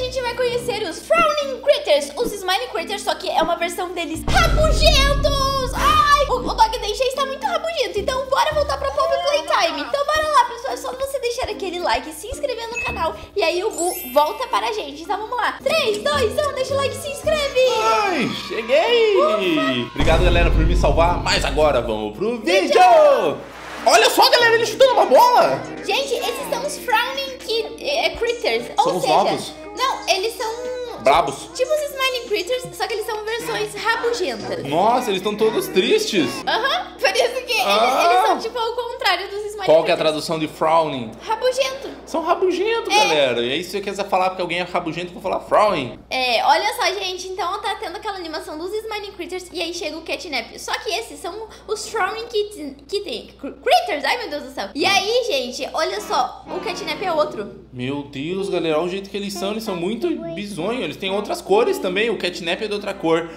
gente vai conhecer os Frowning Critters, os Smiling Critters, só que é uma versão deles rabugentos. Ai, o Dog Day já está muito rabugento, então bora voltar pra Pop Playtime. Então bora lá, pessoal, é só você deixar aquele like, se inscrever no canal e aí o Gu volta para a gente. Então vamos lá, 3, 2, 1, deixa o like e se inscreve. Ai, cheguei! Obrigado, galera, por me salvar, mas agora vamos pro vídeo! Olha só, galera, ele chutando uma bola! Gente, esses são os Frowning Critters, São ou os seja, novos? não, eles são Brabos. tipo os Smiling Critters, só que eles são versões rabugentas. Nossa, eles estão todos tristes. Aham, por isso que eles são tipo ao contrário dos Smiling Qual que é a Critters. tradução de frowning? Rabugento. São rabugentos, galera. E aí, se você quiser falar porque alguém é rabugento, eu vou falar frowning. É, olha só, gente, então tá tendo aquela animação dos Smiling Critters e aí chega o Catnap. Só que esses são os Frowning Critters, ai meu Deus do céu. E aí, gente, olha só, o Catnap é outro. Meu Deus, galera, olha o jeito que eles são muito bizonhos. Eles têm outras cores também, o catnap é de outra cor.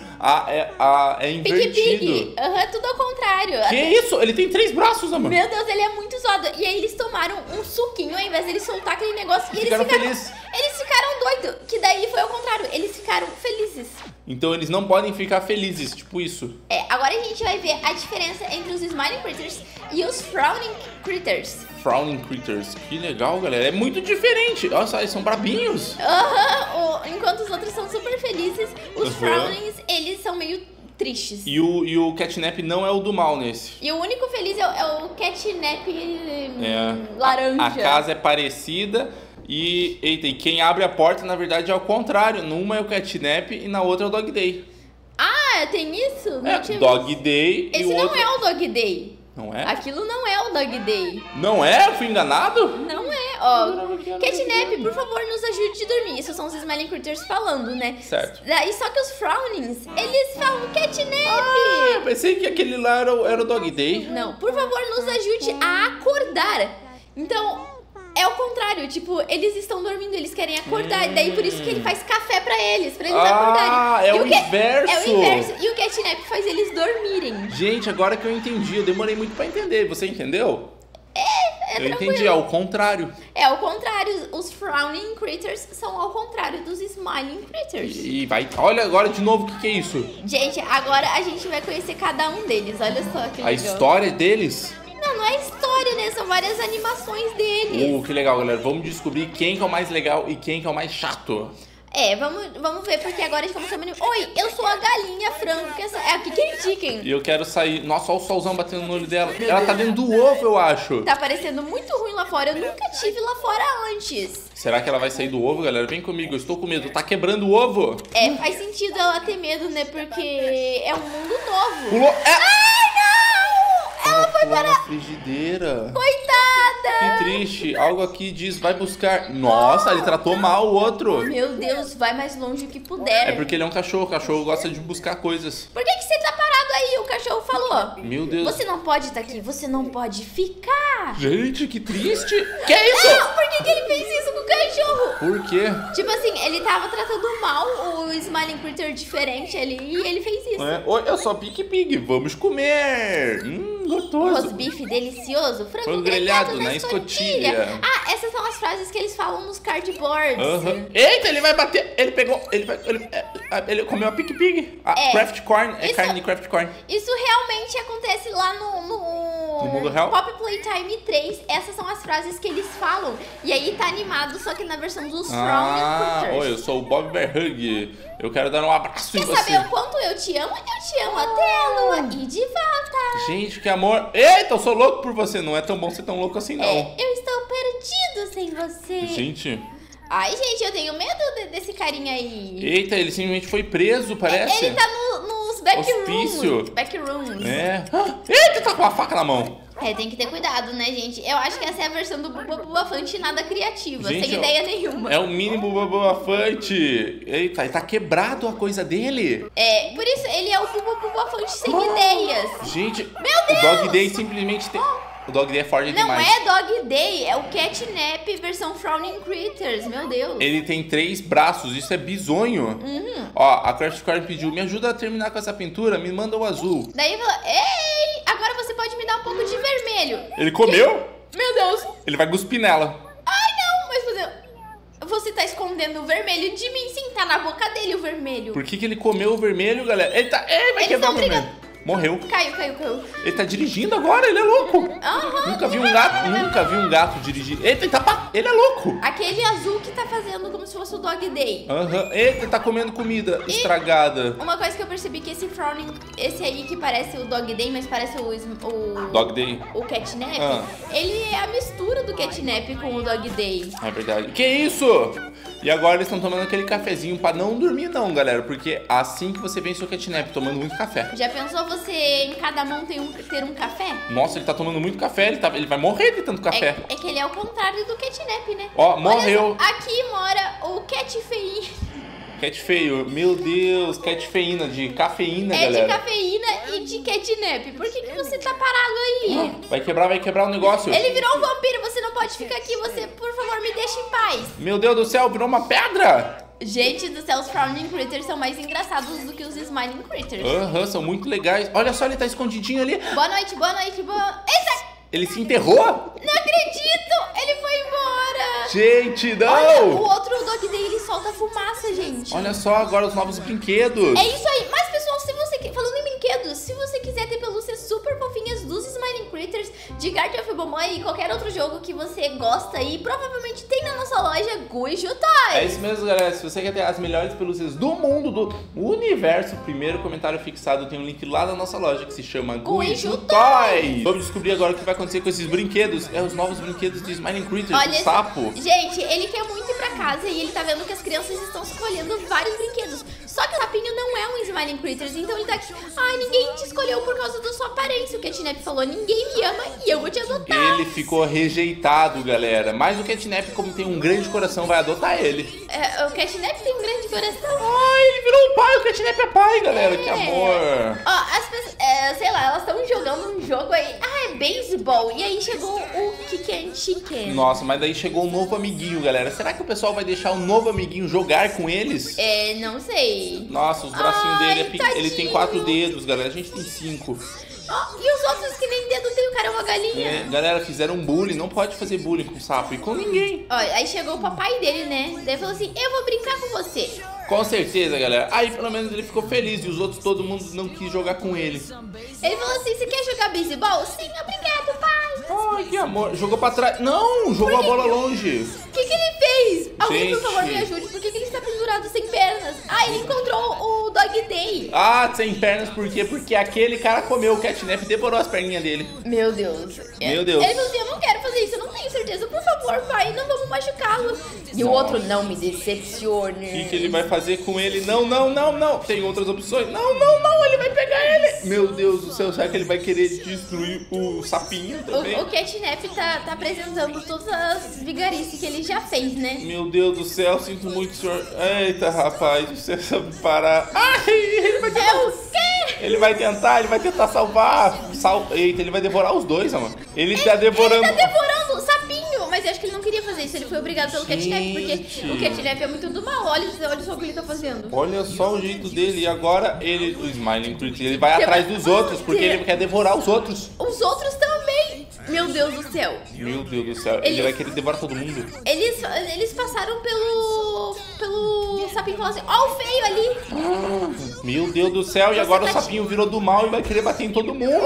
É invertido. Pig. Aham, tudo ao contrário. Que isso? Ele tem 3 braços, amor. Meu Deus, ele é muito zoado. E aí eles tomaram um suquinho ao invés deles soltar aquele negócio. E Ficaram felizes. Eles ficaram doidos. Que daí foi ao contrário. Eles ficaram felizes. Então eles não podem ficar felizes, tipo isso. É, agora a gente vai ver a diferença entre os Smiling Critters e os Frowning Critters. Frowning Critters. Que legal, galera. É muito diferente. Olha só, eles são brabinhos. Aham, enquanto os outros são super felizes, os Frownings, eles são meio tristes. E o catnap não é o do mal nesse. E o único feliz é o Catnap laranja. A casa é parecida e, eita, e quem abre a porta, na verdade, é ao contrário. Numa é o catnap e na outra é o Dog Day. Ah, tem isso? Não tinha Dog visto. Day Esse e o não outro... é o Dog Day. Não é? Aquilo não é o Dog Day. Não é? Eu fui enganado? Não é, ó. Catnap, por favor, nos ajude a dormir. Isso são os Smiling Critters falando, né? Certo. Daí, só que os Frownings, eles falam Catnap. Eu pensei que aquele lá era o Dog Day. Não, por favor, nos ajude a acordar. Então, é o contrário, tipo, eles estão dormindo, eles querem acordar. E daí por isso que ele faz café pra eles acordarem. É o inverso. É o inverso. E o Catnap faz eles dormirem. Gente, agora que eu entendi, eu demorei muito pra entender. Você entendeu? É Eu tranquilo. entendi, é o contrário. É ao contrário, os Frowning Critters são ao contrário dos Smiling Critters. E vai. Olha agora de novo o que é isso. Gente, agora a gente vai conhecer cada um deles. Olha só que legal. A história deles. Não é história, né? São várias animações deles. Que legal, galera. Vamos descobrir quem que é o mais legal e quem que é o mais chato. É, vamos ver, porque agora estamos chamando... Oi, eu sou a galinha frango, que é a Kiki Chicken. E eu quero sair... Nossa, olha o solzão batendo no olho dela. Ela tá dentro do ovo, eu acho. Tá parecendo muito ruim lá fora, eu nunca tive lá fora antes. Será que ela vai sair do ovo, galera? Vem comigo, eu estou com medo. Tá quebrando o ovo. É, faz sentido ela ter medo, né? Porque é um mundo novo. Pulou. Ai, não! Ela foi pulou para... na frigideira. Coitada! Que triste. Algo aqui diz, vai buscar... Nossa, ele tratou mal o outro. Meu Deus, vai mais longe que puder. É porque ele é um cachorro. O cachorro gosta de buscar coisas. Por que você tá parado aí? O cachorro falou. Meu Deus. Você não pode estar aqui, você não pode ficar. Gente, que triste. Que é isso? Não, por que ele fez isso com o cachorro? Por quê? Tipo assim, ele tava tratando mal o Smiling Critter diferente ali e ele fez isso. Oi, eu sou Pique Pig. Vamos comer. Gostoso. Rosbife delicioso, frango grelhado grelhado na escotilha. Ah, essas são as frases que eles falam nos cardboards. Eita, ele vai bater. Ele pegou. Ele comeu a Pique Pig. Craft Corn. É Isso- carne de Craft Corn. Isso realmente acontece lá no mundo real? Pop Playtime 3. Essas são as frases que eles falam. E aí tá animado, só que na versão dos Frowning Critters. Oi, eu sou o Bob Berhug. Eu quero dar um abraço em Quer você. saber o quanto eu te amo? Eu te amo até a lua e de volta. Gente, que amor. Eita, eu sou louco por você. Não é tão bom ser tão louco assim, não. Eu estou perdido sem você. Gente. Ai, gente, eu tenho medo desse carinha aí. Eita, ele simplesmente foi preso, parece. Ele tá nos backrooms. Hospício. Backrooms. Eita, tá com a faca na mão. Tem que ter cuidado, né, gente? Eu acho que essa é a versão do Bubba Bubafante nada criativa, Gente, sem ideia nenhuma. É o mínimo babafante. Eita, e tá quebrado a coisa dele. Por isso ele é o Bubba Bubafante sem ideias. Gente, Meu Deus! o Dog Day simplesmente tem... O Dog Day é forte Não demais. é Dog Day, é o Catnap versão Frowning Critters, meu Deus. Ele tem 3 braços, isso é bizonho. Ó, a Craft Corn pediu, me ajuda a terminar com essa pintura, me manda o azul. Daí ele falou, ei, agora você pode me dar um pouco de vermelho. Ele comeu? Meu Deus. Ele vai cuspir nela. Ai, não, mas você tá escondendo o vermelho de mim? Sim, tá na boca dele o vermelho. Por que ele comeu o vermelho, galera? Ele vai quebrar o vermelho. Morreu. Caiu. Ele tá dirigindo agora, ele é louco. Nunca vi um gato dirigir. Eita, ele é louco. Aquele azul que tá fazendo como se fosse o Dog Day. Eita, tá comendo comida estragada. Uma coisa que eu percebi que esse Frowning, esse aí que parece o Dog Day, mas parece o Dog Day. O Catnap, ele é a mistura do Catnap com o Dog Day. É verdade. Que isso? E agora eles estão tomando aquele cafezinho pra não dormir não, galera. Porque assim que você vence o Catnap, tomando muito café. Já pensou você em cada mão ter um café? Nossa, ele tá tomando muito café, ele vai morrer de tanto café. É que ele é o contrário do Catnap, né? Morreu. Olha só, aqui mora o Cat feio. Cat feio, meu Deus, cat feína, de cafeína, galera. É de cafeína e de catnap. Por que você tá parado aí? Vai quebrar o negócio. Ele virou um vampiro, você não pode ficar aqui. Você, por favor, me deixa em paz. Meu Deus do céu, virou uma pedra. Gente do céu, os Frowning Critters são mais engraçados do que os Smiling Critters. São muito legais. Olha só, ele tá escondidinho ali. Boa noite. Eita! Ele se enterrou? Não acredito! Ele foi embora! Gente, não! Olha, o outro Dog Day, ele solta fumaça, gente. Olha só, agora os novos brinquedos. É isso aí. Mas, pessoal, se você... Falando em brinquedos, se você quiser ter pelúcias super fofinhas dos Smiling Critters, de Garten of Mamãe e qualquer outro jogo que você gosta aí, provavelmente tem na nossa loja Guijo Toys. É isso mesmo, galera. Se você quer ter as melhores pelúcias do mundo, do universo, primeiro comentário fixado tem um link lá na nossa loja que se chama Guijo Toys. Vamos descobrir agora o que vai acontecer com esses brinquedos. Os novos brinquedos de Smiling Critters, olha, o sapo. Gente, ele quer muito ir pra casa e ele tá vendo que as crianças estão escolhendo vários brinquedos. Só que o sapinho não é um Smiling Critters, então ele tá aqui. Ninguém te escolheu por causa da sua aparência. O Catnap falou, ninguém me ama e eu vou te adotar. Ele ficou rejeitado, galera. Mas o Catnap, como tem um grande coração, vai adotar ele. O Catnap tem um grande coração. Ele virou um pai. O Catnap é pai, galera. Que amor. As pessoas, sei lá, elas estão jogando um jogo aí. É beisebol. E aí chegou o Kick and Chicken. Nossa, mas daí chegou um novo amiguinho, galera. Será que o pessoal vai deixar o novo amiguinho jogar com eles? Não sei. Nossa, os bracinhos dele tadinho. Ele tem 4 dedos, galera. A gente tem 5. E os outros que nem dedo tem, o cara é uma galinha. Galera, fizeram um bullying. Não pode fazer bullying com o sapo e com ninguém. Aí chegou o papai dele, né? Daí falou assim, eu vou brincar com você. Com certeza, galera. Aí pelo menos ele ficou feliz e os outros, todo mundo não quis jogar com ele. Ele falou assim, você quer jogar beisebol? Sim, obrigado, pai. Ai, que amor. Jogou pra trás. Não, jogou a bola longe. O que ele fez? Alguém, por favor, Gente. me ajude. Por que ele está pendurado sem pernas? Ele encontrou o Dog Day. Sem pernas, por quê? Porque aquele cara comeu o Catnap e devorou as perninhas dele. Meu Deus. Meu Deus. Ele falou assim, eu não quero fazer isso, eu não tenho certeza. Por favor, pai, não vamos machucá-lo. E o outro, não me decepcione. O que ele vai fazer com ele? Não. Tem outras opções. Não, ele vai pegar ele. Meu Deus do céu, será que ele vai querer destruir o sapinho também? O Catnap tá apresentando todas as vigarices que ele já fez, né? Meu Deus do céu, sinto muito, senhor. Eita, rapaz, você sabe parar. Ele vai tentar. O quê? Ele vai tentar salvar. Eita, ele vai devorar os dois, mano. Ele tá devorando. Ele tá devorando o sapinho. Mas eu acho que ele não queria fazer isso. Ele foi obrigado pelo Catnap, porque o Catnap é muito do mal. Olha só o que ele tá fazendo. Olha só o jeito dele. E agora o Smiling Critter, ele vai atrás dos outros, porque ele quer devorar os outros. Os outros também. Meu Deus do céu. Meu Deus do céu. Ele vai querer devorar todo mundo. Eles passaram pelo sapinho e falaram assim, ó o feio ali. Meu Deus do céu. E agora o sapinho virou do mal e vai querer bater em todo mundo.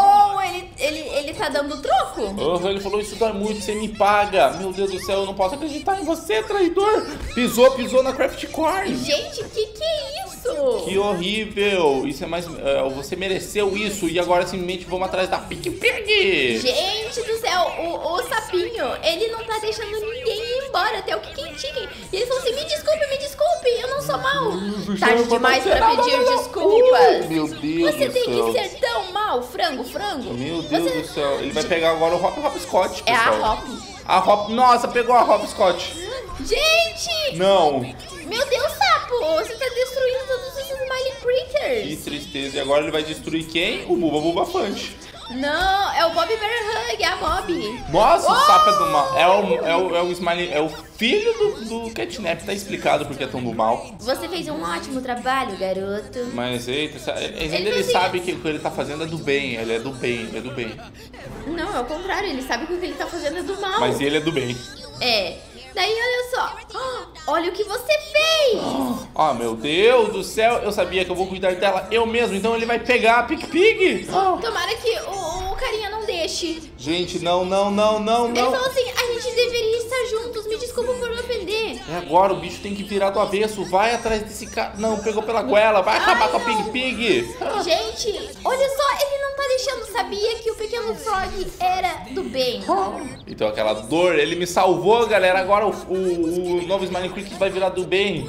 Ele tá dando troco? Ele falou, isso dói muito, você me paga. Meu Deus do céu, eu não posso acreditar em você, traidor. Pisou na Craft Corn. Gente, que é isso? Que horrível. Isso é mais... você mereceu isso. E agora simplesmente vamos atrás da Pig Pig. Gente do céu, o sapinho, ele não tá deixando ninguém ir embora. Até o Kick Chicken. E ele falou assim, me desculpe, eu não sou mal. Tarde demais pra pedir desculpas. Meu Deus Você do tem céu. que ser tão mal, frango. Meu Deus do céu. Ele vai pegar agora o Hop Scott, É pessoal. a Hop. A Hop... Nossa, pegou a Hop Scott. Gente! Não. Meu Deus, sapo! Você tá destruindo todos esses Smiling Critters. Que tristeza. E agora ele vai destruir quem? O Bubba Fante. Não, é o Bob Bear Hug, é a Bob. Nossa, o sapo é do mal. É o Smiley, é o filho do Catnap. Tá explicado porque é tão do mal. Você fez um ótimo trabalho, garoto. Mas eita, ele sabe que o que ele tá fazendo é do bem. Ele é do bem. Não, é o contrário, ele sabe que o que ele tá fazendo é do mal. Mas ele é do bem. Daí, olha só. Olha o que você fez. Oh, meu Deus do céu. Eu sabia que eu vou cuidar dela eu mesmo. Então ele vai pegar a Pick Pig. Tomara que o carinha não deixe. Gente, não. Ele falou assim, a gente deveria estar juntos. Me desculpa por me ofender. É agora, o bicho tem que virar do avesso. Vai atrás desse cara. Não, pegou pela goela. Vai acabar com a Pick Pig. Gente, olha só, ele não tá deixando. Sabia que o pequeno Frog era do bem. Então aquela dor, ele me salvou, galera. Agora o novo Smiley Cricket vai virar do bem.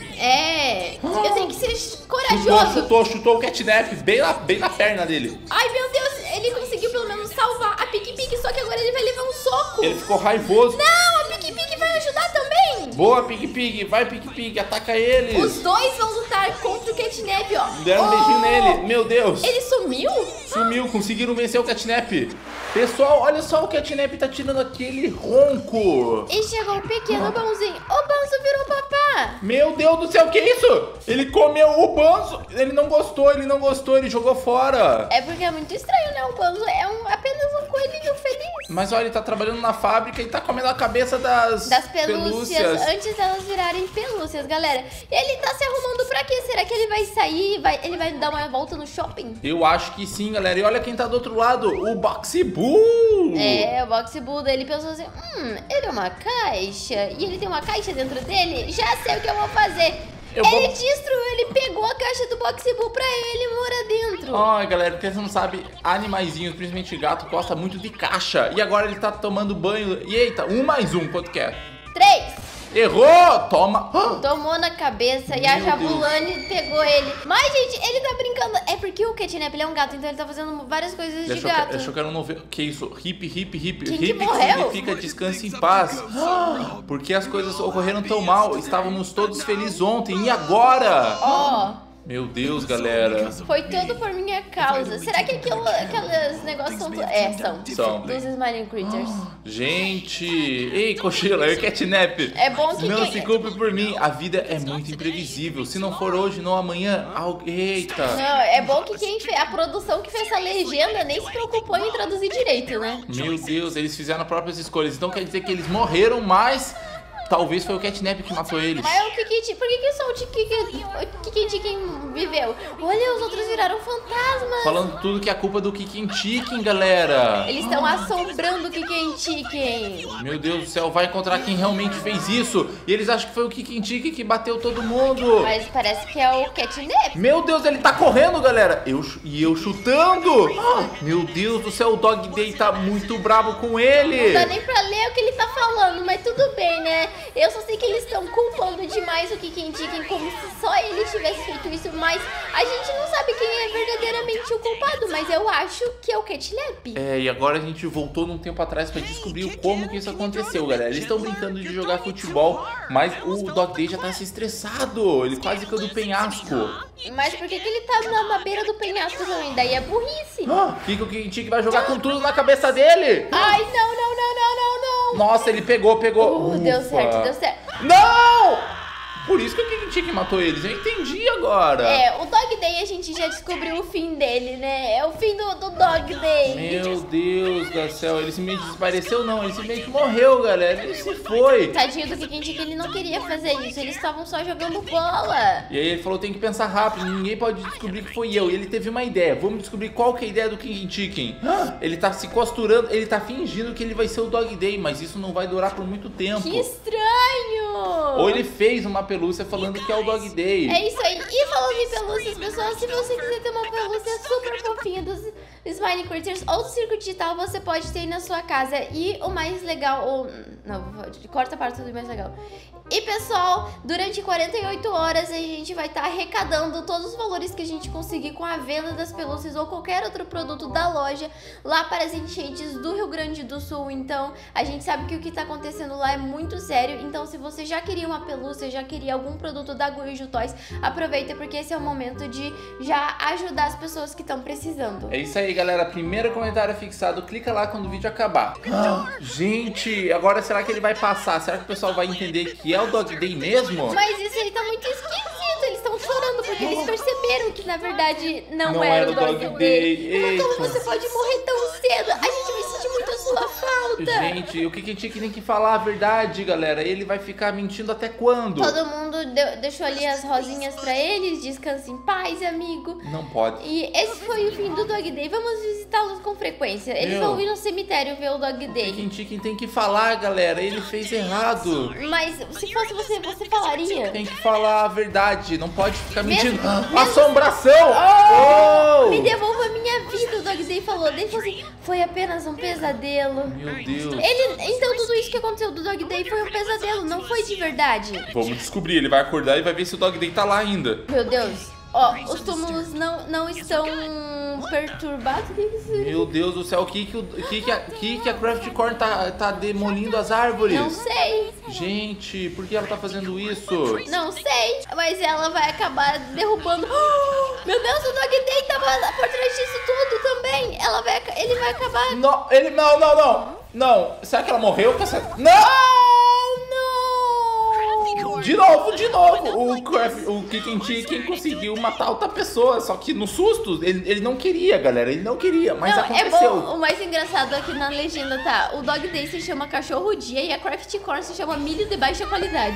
Eu tenho que ser corajoso. Chutou o Catnap bem na perna dele. Ai, meu Deus, ele conseguiu pelo menos salvar a Pick Pig, só que agora ele vai levar um soco. Ele ficou raivoso. Não, a Pick Pig vai ajudar também. Boa, Pick Pig. Vai, Pick Pig. Ataca eles. Os dois vão lutar contra o Catnap, ó. Deram um beijinho nele. Meu Deus. Ele sumiu? Sumiu. Conseguiram vencer o Catnap. Pessoal, olha só, o Catnap tá tirando aquele ronco. E chegou o pequeno Bonzinho. O Bonzo virou papá. Meu Deus do céu, que isso? Ele comeu o Bonzo. Ele não gostou, ele jogou fora. É porque é muito estranho, né? O Bonzo é apenas um coelhinho feliz. Mas olha, ele tá trabalhando na fábrica e tá comendo a cabeça das pelúcias. Antes delas virarem pelúcias, galera. Ele tá se arrumando pra quê? Será que ele vai sair? Ele vai dar uma volta no shopping? Eu acho que sim, galera. E olha quem tá do outro lado, o Boxy Boo. O Boxy Boo, ele pensou assim, ele é uma caixa e ele tem uma caixa dentro dele, já sei o que eu vou fazer. Ele destruiu, ele pegou a caixa do Boxy Boo pra ele morar dentro. Ai, galera, porque você não sabe, animaizinhos, principalmente gato, gosta muito de caixa. E agora ele tá tomando banho. E eita, 1 mais 1, quanto que é? 3. Errou! Toma! Tomou na cabeça e a Jabulani pegou ele. Mas, gente, ele tá brincando. É porque o Catnap, ele é um gato, então ele tá fazendo várias coisas de gato. Achou que era um novo... Que isso? Hip. Quem Hip que morreu? significa descanse em paz. Porque as coisas ocorreram tão mal. Estávamos todos felizes ontem. E agora? Meu Deus, galera. Foi tudo por minha causa. Será que aqueles negócios são... São. Dos Smiling Critters. Gente. Ei, Cochila, é Catnap. É bom que... Não se culpe por mim. A vida é muito imprevisível. Se não for hoje, não amanhã. Eita. Não, é bom que quem fez... A produção que fez essa legenda nem se preocupou em traduzir direito, né? Meu Deus, eles fizeram próprias escolhas. Então quer dizer que eles morreram, mas... Talvez foi o Catnap que matou eles. Mas por que só o Chicken viveu? Olha, os outros viraram fantasmas. Falando tudo que é culpa do Chicken, galera. Eles estão assombrando o Chicken. Meu Deus do céu, vai encontrar quem realmente fez isso. E eles acham que foi o Chicken que bateu todo mundo. Mas parece que é o Catnap. Meu Deus, ele tá correndo, galera. Eu chutando. Meu Deus do céu, o Dog Day tá muito bravo com ele. Não dá nem pra ler o que ele tá falando, mas tudo bem, né? Eu só sei que eles estão culpando demais o Chicken como se só ele tivesse feito isso, mas a gente não sabe quem é verdadeiramente o culpado, mas eu acho que é o Catnap. E agora a gente voltou num tempo atrás pra descobrir como que isso aconteceu, galera. Eles estão brincando de jogar futebol, mas o Dog Day já tá se estressado. Ele quase caiu do penhasco. Mas por que ele tá na beira do penhasco também? Daí é burrice. O Chicken vai jogar com tudo na cabeça dele. Ai, não. Nossa, ele pegou. Deu certo. Não! Por isso que o Chicken matou eles. Eu entendi agora. O Dog Day a gente já descobriu o fim dele, né? É o fim do Dog Day. Meu Deus do céu. Ele simplesmente desapareceu, não. Ele simplesmente morreu, galera. Ele se foi. Tadinho do Chicken, ele não queria fazer isso. Eles estavam só jogando bola. E aí ele falou, tem que pensar rápido. Ninguém pode descobrir que foi eu. E ele teve uma ideia. Vamos descobrir qual que é a ideia do Chicken. Ele tá se costurando. Ele tá fingindo que ele vai ser o Dog Day. Mas isso não vai durar por muito tempo. Que estranho. Ou ele fez uma pelúcia falando que é o Dog Day. É isso aí. E falando em pelúcias, pessoal, se você quiser ter uma pelúcia super fofinha dos Smiling Critters ou do Circo Digital, você pode ter na sua casa. E o mais legal... Não, corta a parte do mais legal. E, pessoal, durante 48 horas a gente vai estar arrecadando todos os valores que a gente conseguir com a venda das pelúcias ou qualquer outro produto da loja lá para as enchentes do Rio Grande do Sul. Então, a gente sabe que o que está acontecendo lá é muito sério. Então, se você já queria uma pelúcia, já queria algum produto da Guiju Toys, aproveita porque esse é o momento de já ajudar as pessoas que estão precisando. É isso aí, galera. Primeiro comentário fixado, clica lá quando o vídeo acabar. Gente, agora será que ele vai passar? Será que o pessoal vai entender que é o Dog Day mesmo? Mas isso aí tá muito esquisito. Eles estão chorando porque eles perceberam que na verdade não era o Dog Day. Mas como você pode morrer tão cedo? A gente vai sentir muito a sua falta. volta. Gente, o que a gente tem que falar a verdade, galera? Ele vai ficar mentindo até quando? Todo mundo deixou ali as rosinhas pra eles. Descanse em paz, amigo. Não pode. E esse foi o fim do Dog Day. Vamos visitá-los com frequência. Eles vão vir no cemitério ver o Dog Day. Quem tem que falar, galera. Ele fez errado. Mas se fosse você falaria. Tem que falar a verdade. Não pode ficar mentindo. Assombração! Oh! Me devolva a minha vida, o Dog Day falou. Ele falou assim, foi apenas um pesadelo. Meu Deus. Então tudo isso que aconteceu do Dog Day foi um pesadelo, não foi de verdade. Vamos descobrir. Ele vai acordar e vai ver se o Dog Day tá lá ainda. Meu Deus. Ó, os túmulos não estão perturbados. Meu Deus do céu, o que a Craft Corn tá demolindo as árvores? Não sei. Gente, por que ela tá fazendo isso? Não sei, mas ela vai acabar derrubando. Oh, meu Deus, o Dog Day tava por trás disso tudo também. Ele vai acabar. Não. Será que ela morreu? Não! De novo. O Kicking Chicken conseguiu matar outra pessoa. Só que no susto, ele não queria, galera. Ele não queria, mas aconteceu. É bom, o mais engraçado aqui na legenda tá: o Dog Day se chama Cachorro Dia e a Craft Corn se chama Milho de Baixa Qualidade.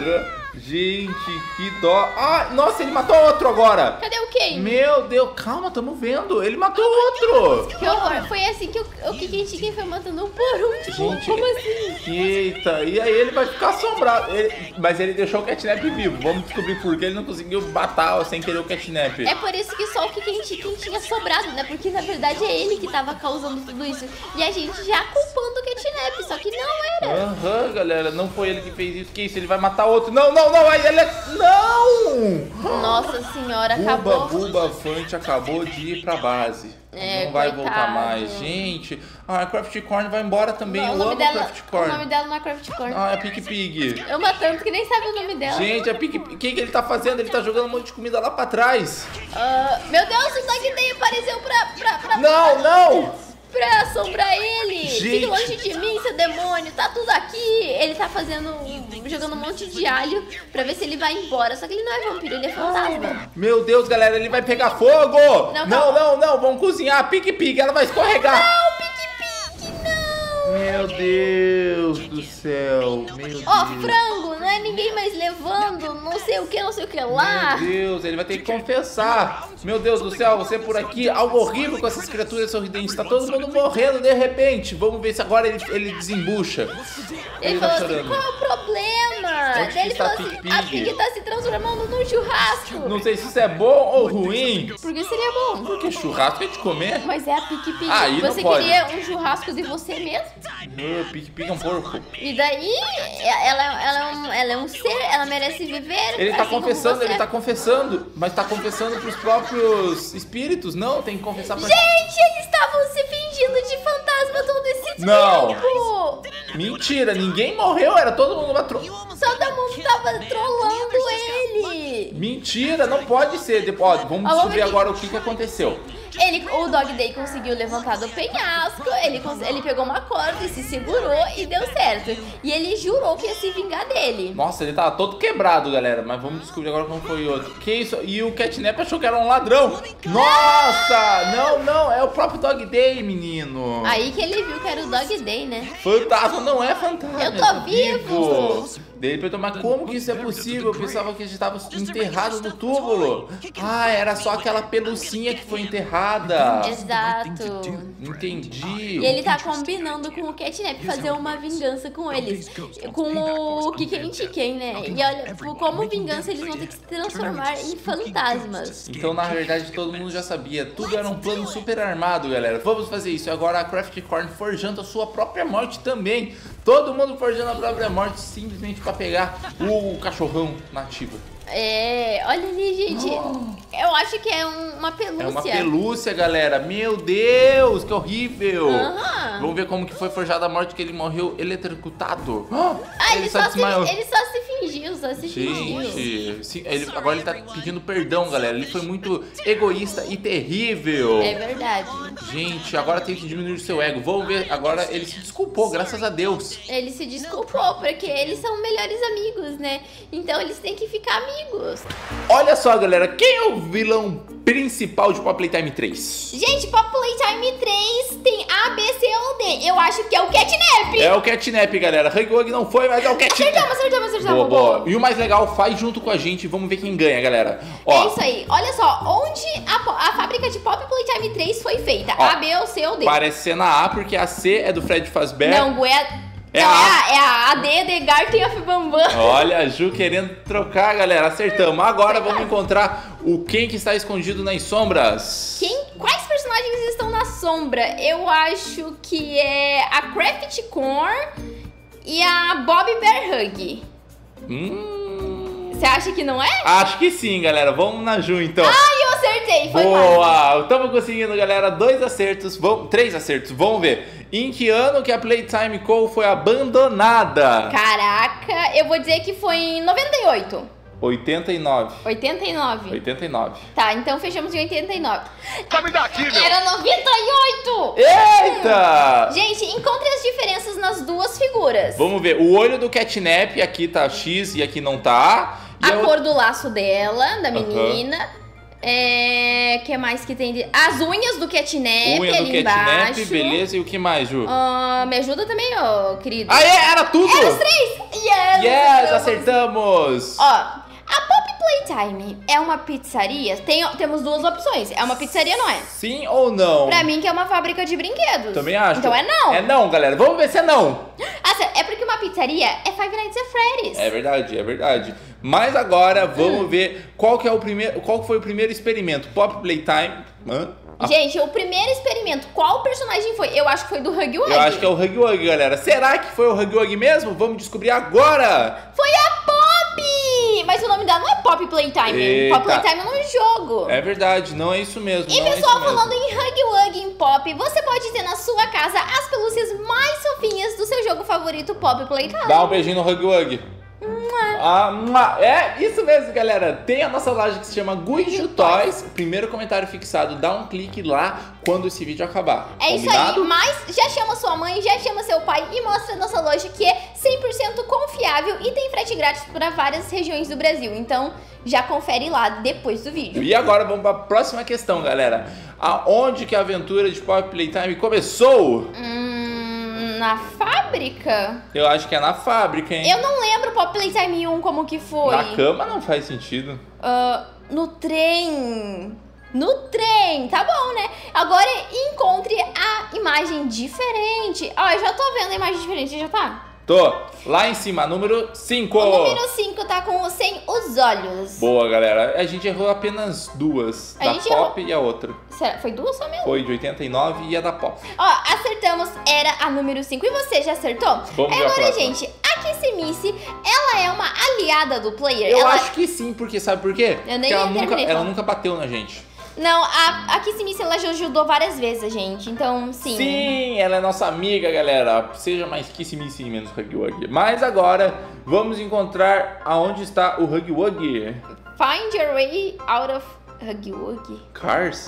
Gente, que dó. Ah, nossa, ele matou outro agora. Cadê o Ken? Meu Deus, calma, tamo vendo. Ele matou outro. Que horror. Foi assim que o Kicking Chicken foi matando um por um. Tipo, Gente, como assim? Eita, e aí ele vai ficar assombrado. Mas ele deixou o Catnap vivo. Vamos descobrir por que ele não conseguiu matar sem querer o Catnap. É por isso que só o Kicking Chicken tinha sobrado, né? Porque na verdade é ele que tava causando tudo isso. E a gente já culpando o Catnap, só que não era. Aham, galera, não foi ele que fez isso. Que isso? Ele vai matar outro. Não, aí ele Não! Nossa senhora, acabou. Buba Fante acabou de ir pra base. Não vai voltar mais. Gente, a Craft Corn vai embora também. Não, eu amo a Craft Corn. O nome dela não é Craft Corn. É Pick Pig. Ama tanto que nem sabe o nome dela. Gente, a Pick Pig, o que ele tá fazendo? Ele tá jogando um monte de comida lá pra trás. Meu Deus, o Dog Day apareceu pra Não! Pra assombrar ele. Gente. Fique longe de mim, seu demônio. Tá tudo aqui. Ele tá jogando um monte de alho pra ver se ele vai embora. Só que ele não é vampiro, ele é fantasma. Meu Deus, galera, ele vai pegar fogo. Não, vamos cozinhar a Pick Pig, ela vai escorregar. Não, Pick Pig, não. Meu Deus do céu. Frango, não é ninguém mais levando não sei o que lá. Meu Deus, ele vai ter que confessar. Meu Deus do céu, você por aqui, algo horrível com essas criaturas sorridentes. Tá todo mundo morrendo de repente. Vamos ver se agora ele desembucha. Ele falou assim, qual é o problema? Ele falou assim, a Pig tá se transformando num churrasco. Não sei se isso é bom ou ruim. Por que seria bom? Porque churrasco é de comer. Mas é a Pick Pig. Aí você queria um churrasco de você mesmo? Pick Pig é um porco. E daí, ela é um ser, ela merece viver. Ele tá confessando, mas tá confessando pros próprios espíritos. Não, tem que confessar pra... Gente, eles estavam se fingindo de fantasma todo esse tempo. Não. Mentira, ninguém morreu, era todo mundo uma Todo mundo tava trollando ele. Mentira, não pode ser. Vamos descobrir agora o que aconteceu. O Dog Day conseguiu levantar do penhasco, ele pegou uma corda e se segurou e deu certo. E ele jurou que ia se vingar dele. Nossa, ele tava todo quebrado, galera. Mas vamos descobrir agora como foi o outro. Que isso? E o Catnap achou que era um ladrão. Nossa! Não, é o próprio Dog Day, menino. Aí que ele viu que era o Dog Day, né? Fantasma não é fantasma. Eu tô vivo. Daí ele perguntou, mas como que isso é possível? Eu pensava que a gente tava enterrado no túmulo. Era só aquela pelucinha que foi enterrada. Exato. Entendi. E ele tá combinando com o Catnap fazer uma vingança com eles. Com o Kicking Chicken, né? E olha, como vingança eles vão ter que se transformar em fantasmas. Então, na verdade, todo mundo já sabia. Tudo era um plano super armado, galera. Vamos fazer isso. Agora a Craft Corn forjando a sua própria morte também. Todo mundo forjando a própria morte simplesmente pra pegar o cachorrão nativo. Olha ali, gente. Eu acho que é uma pelúcia. É uma pelúcia, galera. Meu Deus, que horrível. Vamos ver como que foi forjada a morte, que ele morreu eletrocutado. Ele só se fingiu, Agora ele tá pedindo perdão, galera. Ele foi muito egoísta e terrível. É verdade. Gente, agora tem que diminuir o seu ego. Vamos ver, agora ele se desculpou, graças a Deus. Ele se desculpou, porque eles são melhores amigos, né? Então eles têm que ficar amigos. Olha só, galera, quem é o vilão principal de Pop Playtime 3? Gente, Pop Playtime 3 tem A, B, C ou D. Eu acho que é o Catnap. É o Catnap, galera. Huggy Wuggy não foi, mas é o Catnap. Acertamos. Boa. E o mais legal, faz junto com a gente. Vamos ver quem ganha, galera. Ó, é isso aí. Olha só, onde a fábrica de Pop Playtime 3 foi feita? Ó, A, B ou C ou D? parece ser na A, porque a C é do Fred Fazbear. Não, É a D de Garten of Bambam. Olha, a Ju querendo trocar, galera. Acertamos. Agora vamos encontrar o quem que está escondido nas sombras. Quais personagens estão na sombra? Eu acho que é a Craft Corn e a Bob Bear Hug. Você acha que não é? Acho que sim, galera. Vamos na Ju, então. Eu acertei, foi boa! Estamos conseguindo, galera. 2 acertos. 3 acertos. Vamos ver. Em que ano que a Playtime Co. foi abandonada? Caraca, eu vou dizer que foi em 98. 89. 89. Tá, então fechamos em 89. Tá me daqui, meu! Era 98! Eita! Gente, encontre as diferenças nas duas figuras. Vamos ver. O olho do Catnap, aqui tá X e aqui não tá. E a cor do laço dela, da menina. Que mais que tem? As unhas do Catnap ali embaixo. Beleza. E o que mais, Ju? Me ajuda também, ó, querido. Era tudo? Era os 3! Yes, acertamos! Ó, a Pop Playtime é uma pizzaria? Temos duas opções. É uma pizzaria, não é? Sim ou não? Pra mim que é uma fábrica de brinquedos. Também acho. Então é não. É não, galera. Vamos ver se é não. É porque uma pizzaria é Five Nights at Freddy's. É verdade. Mas agora vamos ver qual foi o primeiro experimento. Pop Playtime. Gente, o primeiro experimento, qual personagem foi? Eu acho que foi do Huggy Wuggy. Eu acho que é o Huggy Wuggy, galera. Será que foi o Huggy Wuggy mesmo? Vamos descobrir agora. Foi a Pop! Mas o nome dela não é Pop Playtime. Eita. Pop Playtime é um jogo. É verdade, não é isso mesmo. E pessoal, falando em Huggy Wuggy em Pop, você pode ter na sua casa as pelúcias mais fofinhas do seu jogo favorito, Pop Playtime. Dá um beijinho no Huggy Wuggy. É isso mesmo, galera. Tem a nossa loja que se chama Guiju Toys. Primeiro comentário fixado, dá um clique lá quando esse vídeo acabar. É Combinado? isso aí, mas já chama sua mãe, já chama seu pai e mostra a nossa loja que é 100% confiável e tem frete grátis para várias regiões do Brasil. Então já confere lá depois do vídeo. E agora vamos para a próxima questão, galera. Aonde que a aventura de Pop Playtime começou? Na fábrica? Eu acho que é na fábrica, hein? Eu não lembro Pop Playtime 1 como que foi. Na cama não faz sentido. No trem. Tá bom, né? Agora encontre a imagem diferente. Eu já tô vendo a imagem diferente, já tá? Tô. Lá em cima, número 5. O número 5 tá sem os olhos. Boa, galera. A gente errou apenas 2. Da Pop e a outra. Será? Foi 2 só mesmo? Foi de 89 e a da Pop. Acertamos. Era a número 5. E você, já acertou? Vamos ver agora, a gente, a Kissimice, ela é uma aliada do player? Eu acho que sim, porque sabe por quê? Eu nem porque ela nunca bateu na gente. Não, a Kissimice, ela já ajudou várias vezes a gente, então sim. Sim, ela é nossa amiga, galera. Seja mais Kissimice e menos Huggy Wuggy. Mas agora, vamos encontrar aonde está o Huggy Wuggy. Find your way out of Huggy Wuggy. Cars?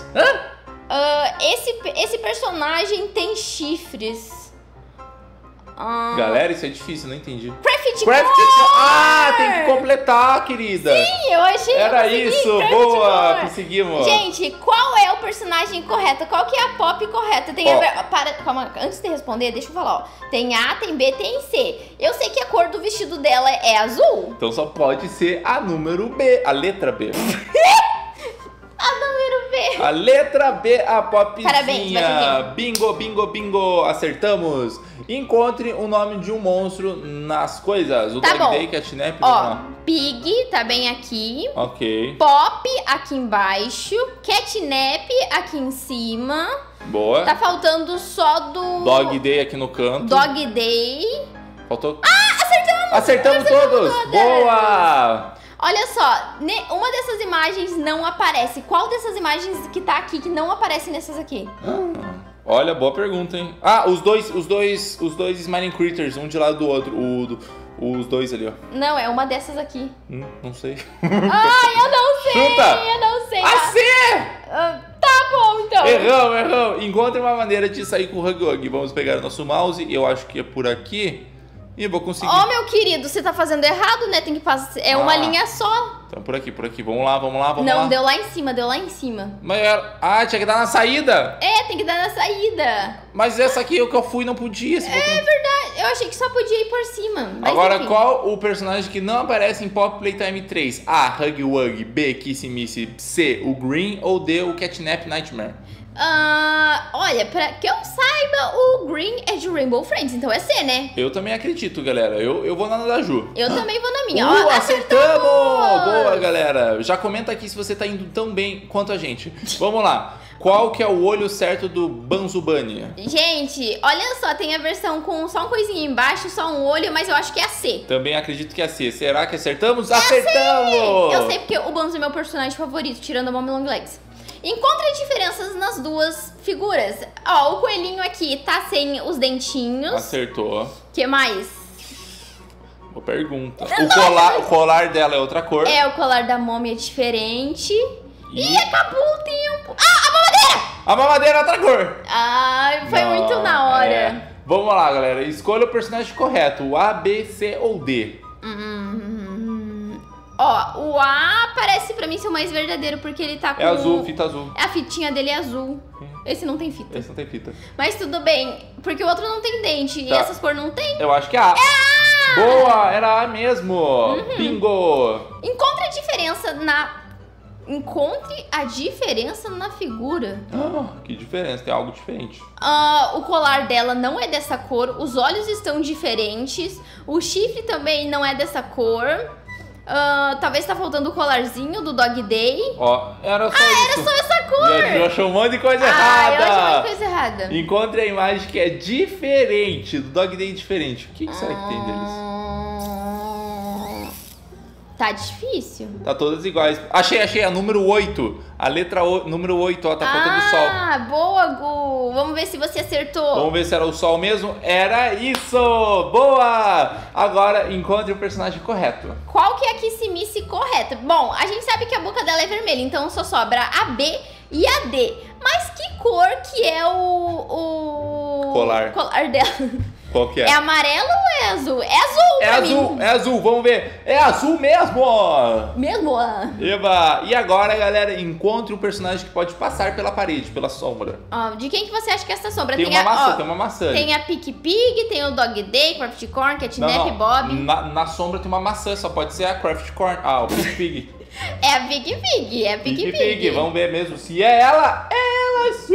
Esse personagem tem chifres. Galera, isso é difícil, não entendi. Craft tem que completar, querida. Sim, eu achei. Era isso, boa, conseguimos. Gente, qual é o personagem correto? Qual que é a Pop correta? Tem calma, antes de responder, deixa eu falar, ó. Tem A, tem B, tem C. Eu sei que a cor do vestido dela é azul. Então só pode ser a número B, a letra B. A número B. A letra B, a Popzinha. Parabéns, Bingo, acertamos. Encontre o nome de um monstro nas coisas. O Dog Day, Catnap. Pig tá bem aqui. Ok. Pop aqui embaixo. Catnap aqui em cima. Boa. Tá faltando só do... Dog Day aqui no canto. Dog Day. Faltou... Acertamos! Acertamos todos! Boa! Olha só, uma dessas imagens não aparece. Qual dessas imagens que tá aqui que não aparece nessas aqui? Olha, boa pergunta, hein? Os dois Smiling Critters, um de lado do outro. Os dois ali, ó. Não, é uma dessas aqui. Não sei. Eu não sei. Chuta! Eu não sei. Tá bom, então. Erramos. Encontre uma maneira de sair com o Huggy Wuggy. Vamos pegar o nosso mouse. Eu acho que é por aqui. E eu vou conseguir. Ó, meu querido, você tá fazendo errado, né? Tem que passar. É uma linha só. Então, por aqui. Vamos lá. Não, deu lá em cima. Mas tinha que dar na saída. Tem que dar na saída. Mas essa aqui, o que eu fui, não podia. Verdade. Eu achei que só podia ir por cima. Mas agora, enfim. qual o personagem que não aparece em Pop Playtime 3? A, Huggy Wuggy. B, Kissy Missy. C, o Green. Ou D, o Catnap Nightmare? Olha, pra que eu saiba, o Green é de Rainbow Friends, então é C, né? Eu também acredito, galera. Eu vou na da Ju. Eu também vou na minha. Acertamos! Boa, galera. Já comenta aqui se você tá indo tão bem quanto a gente. Vamos lá. Qual que é o olho certo do Banzubani? Gente, olha só, tem a versão com só uma coisinha embaixo, só um olho, mas eu acho que é a C. Também acredito que é a C. Será que acertamos? Acertamos! Eu sei porque o Banzo é meu personagem favorito, tirando a Mommy Long Legs. Encontre diferenças nas duas figuras. Ó, o coelhinho aqui tá sem os dentinhos. Acertou. Que mais? Boa pergunta. O colar dela é outra cor. O colar da Mommy é diferente. E acabou o tempo. A mamadeira! A mamadeira é outra cor. Foi muito na hora. Vamos lá, galera. Escolha o personagem correto. O A, B, C ou D. Ó, o A parece pra mim ser o mais verdadeiro, porque ele tá com... É azul, fita azul. A fitinha dele é azul. Esse não tem fita. Esse não tem fita. Mas tudo bem, porque o outro não tem dente. E essas cores não tem. Eu acho que é A. Boa, era A mesmo. Bingo. Encontre a diferença na figura. Que diferença, tem algo diferente. O colar dela não é dessa cor, os olhos estão diferentes, o chifre também não é dessa cor. Talvez tá faltando o colarzinho do Dog Day. Era só isso. Era só essa cor. Eu achei um monte de coisa errada. Eu achei um monte de coisa errada. Encontre a imagem que é diferente, do Dog Day diferente. O que será que tem deles? Tá difícil. Tá todas iguais. Achei, a número 8. A letra número 8, tá faltando o sol. Boa, Gu. Vamos ver se você acertou. Vamos ver se era o sol mesmo. Era isso! Boa! Agora, encontre o personagem correto. Qual que é a Kissy Missy correta? Bom, a gente sabe que a boca dela é vermelha, então só sobra a B e a D. Mas que cor que é o colar dela? Qual que é? É amarelo ou é azul? É azul pra mim. É azul, vamos ver. É azul mesmo! Mesmo? Eba! E agora, galera, encontre um personagem que pode passar pela parede, pela sombra. De quem que você acha que é essa sombra? Tem uma maçã. Tem a Pick Pig, tem o Dog Day, Craft Corn, Catnap, Bob. Na sombra tem uma maçã, só pode ser a Craft Corn. O Pick Pig. É a Pick Pig, é a Pick Pig. Vamos ver mesmo se é ela. Ela sim!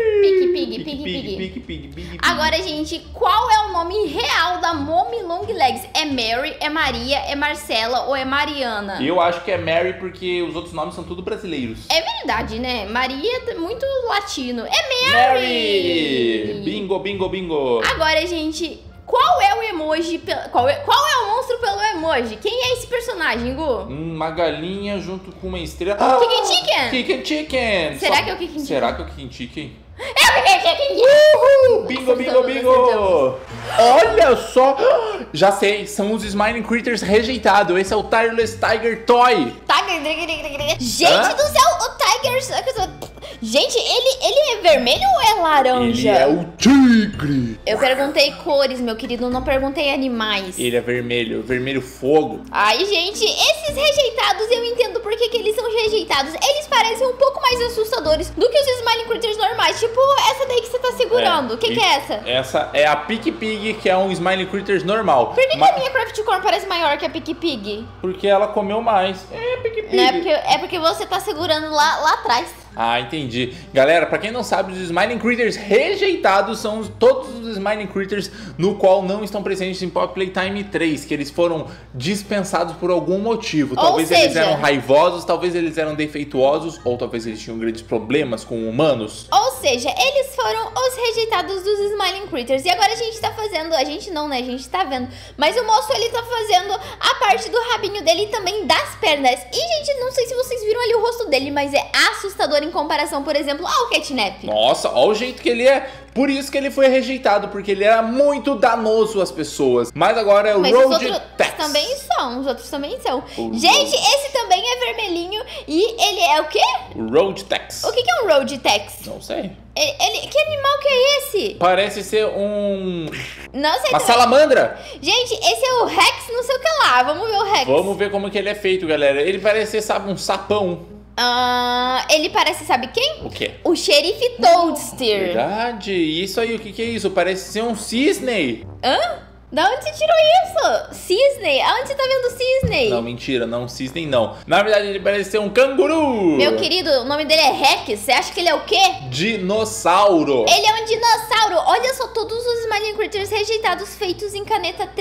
Pick Pig. Agora, gente, qual é o nome real da Mommy Long Legs? É Mary, é Maria, é Marcela ou é Mariana? Eu acho que é Mary porque os outros nomes são tudo brasileiros. É verdade, né? Maria é muito latino. É Mary! Bingo. Agora, gente, qual é o emoji? Qual é o monstro pelo emoji? Quem é esse personagem, Gu? Uma galinha junto com uma estrela. Chicken Chicken! Será que é o Chicken Chicken? Será que é o Chicken Chicken? É o Chicken Chicken! Bingo! Olha só! Já sei, são os Smiling Critters rejeitados. Esse é o Tireless Tiger Toy. Gente do céu, o Tiger... Gente, ele é vermelho ou é laranja? Ele é o tigre. Eu perguntei cores, meu querido, não perguntei animais. Ele é vermelho fogo. Ai, gente, esses rejeitados, eu entendo por que eles são rejeitados. Eles parecem um pouco mais assustadores do que os Smiling Critters normais. Tipo, essa daí que você tá segurando. O que é essa? Essa é a Pick Pig, que é um Smiling Critters normal. Por que a minha Craft Corn parece maior que a Pick Pig? Porque ela comeu mais. Pick Pig. Não, é porque você tá segurando lá atrás. Entendi. Galera, pra quem não sabe, os Smiling Critters rejeitados são todos os Smiling Critters no qual não estão presentes em Pop Playtime 3, que eles foram dispensados por algum motivo. Talvez eles eram raivosos, talvez eles eram defeituosos, ou talvez eles tinham grandes problemas com humanos. Ou seja, eles foram os rejeitados dos Smiling Critters. E agora a gente tá fazendo, a gente não, né? A gente tá vendo. Mas o moço, ele tá fazendo a parte do rabinho dele e também das pernas. E, gente, não sei se vocês viram ali o rosto dele, mas é assustador em comparação, por exemplo, ao Catnap. Nossa, olha o jeito que ele é. Por isso que ele foi rejeitado, porque ele era muito danoso às pessoas. Mas agora é o Road Tex. Os outros também são. Gente, esse também é vermelhinho e ele é o quê? Road Tex. O que é um Road Tex? Não sei. Que animal que é esse? Parece ser um... Não sei uma também. salamandra. Gente, esse é o Rex não sei o que lá. Vamos ver o Rex. Vamos ver como que ele é feito, galera. Ele parece ser, sabe, um sapão. Ele parece, sabe quem? O quê? O xerife Toadster. Verdade. Isso aí, o que é isso? Parece ser um cisne. Hã? Da onde você tirou isso? Cisne? Aonde você tá vendo cisne? Não, mentira, não, cisne não. Na verdade, ele parece ser um canguru. Meu querido, o nome dele é Rex. Você acha que ele é o quê? Dinossauro. Ele é um dinossauro. Olha só, todos os Smiling Critters rejeitados feitos em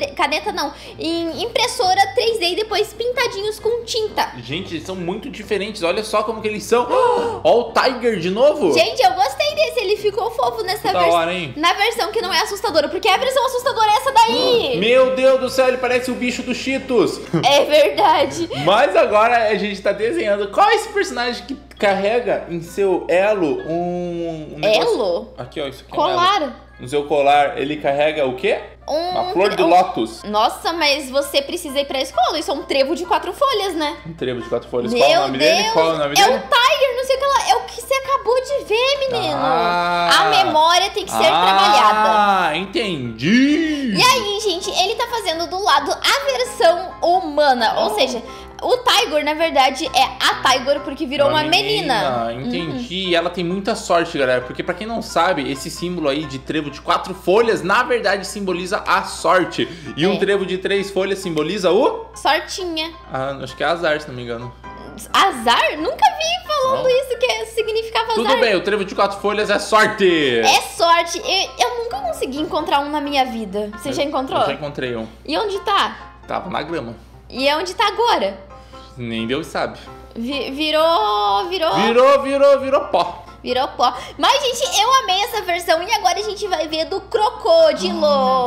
em impressora 3D e depois pintadinhos com tinta. Gente, eles são muito diferentes. Olha só como que eles são. Ó o Tiger de novo. Gente, eu gostei desse. Ele ficou fofo nessa versão. hora, hein? Na versão que não é assustadora, porque a versão assustadora é essa daí. Meu Deus do céu, ele parece o bicho do Cheetos. É verdade. Mas agora a gente tá desenhando. Qual é esse personagem que carrega em seu elo um negócio... Elo? Aqui, ó, isso aqui Colar. é um elo. No seu colar, ele carrega o quê? Uma flor de lótus. Nossa, mas você precisa ir pra escola. Isso é um trevo de 4 folhas, né? Um trevo de 4 folhas. Meu Qual é o nome dele? Qual é o nome É dele? o Tiger, não sei o que lá. É o que você acabou de ver, menino. Ah. A memória tem que ser trabalhada. Ah, entendi. E aí, gente, ele tá fazendo do lado a versão humana. Ou seja, o Tiger, na verdade, é a Tiger porque virou uma menina. Entendi. E ela tem muita sorte, galera. Porque pra quem não sabe, esse símbolo aí de trevo de 4 folhas, na verdade, simboliza a sorte. E um trevo de 3 folhas simboliza o... Sortinha. Ah, acho que é azar, se não me engano. Azar? Nunca vi falando isso, que significava azar. Tudo bem, o trevo de 4 folhas é sorte. É sorte. Eu nunca consegui encontrar um na minha vida. Você já encontrou? Eu já encontrei um. E onde tá? Tava na grama. E onde tá agora? Nem Deus sabe. Virou Pó. Virou pó. Mas, gente, eu amei essa versão. E agora a gente vai ver do Crocodilo.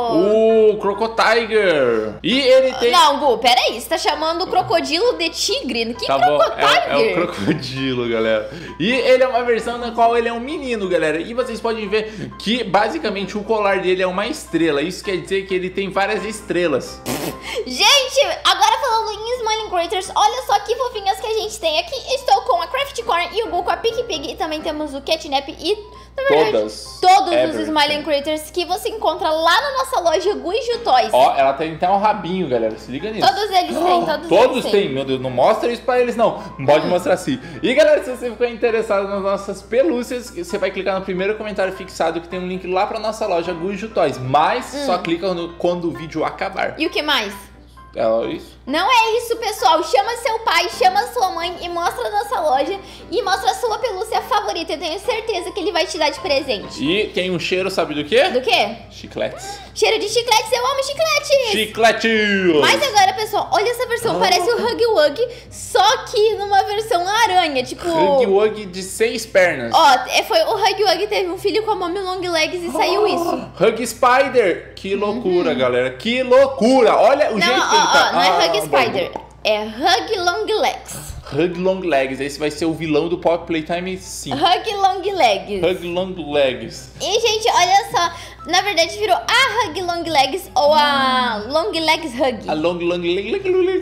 O Crocotiger. E ele tem... Não, Gu, peraí. Você tá chamando o Crocodilo de tigre? Que tá bom, Crocotiger? é o crocodilo, galera. E ele é uma versão na qual ele é um menino, galera. E vocês podem ver que, basicamente, o colar dele é uma estrela. Isso quer dizer que ele tem várias estrelas. Gente, agora falando em Smiling Critters, olha só que fofinhas que a gente tem aqui. Estou com a Craft Corn e o Gu com a Pick Pig. E também temos o Catnap e, na verdade, todos os Smiling Critters que você encontra lá na nossa loja Guiju Toys. Ó, ela tem até um rabinho, galera. Se liga nisso. Todos eles têm, todos têm. Meu Deus, não mostra isso pra eles, não. Não pode mostrar assim. E, galera, se você ficou interessado nas nossas pelúcias, você vai clicar no primeiro comentário fixado que tem um link lá pra nossa loja Guiju Toys. Mas só clica quando o vídeo acabar. E o que mais? É isso? Não é isso, pessoal. Chama seu pai, chama sua mãe e mostra a nossa loja e mostra a sua pelúcia favorita. Eu tenho certeza que ele vai te dar de presente. E tem um cheiro, sabe do quê? Do quê? Chicletes. Cheiro de chicletes, eu amo chicletes! Chicletes! Mas agora, pessoal, olha essa versão. Parece o Huggy Wuggy, só que numa versão aranha, tipo... Huggy Wuggy de 6 pernas. Ó, foi o Huggy Wuggy teve um filho com a Mommy Long Legs e saiu isso. Huggy Spider! Que loucura, galera. Que loucura! Olha o jeito que ele tá. Não é Huggy Spider, é Huggy Long Legs. Huggy Long Legs, esse vai ser o vilão do Pop Playtime 5. Huggy Long Legs. Huggy Long Legs. E, gente, olha só. Na verdade, virou a Huggy Long Legs ou a Long Legs Huggy. A Long Legs.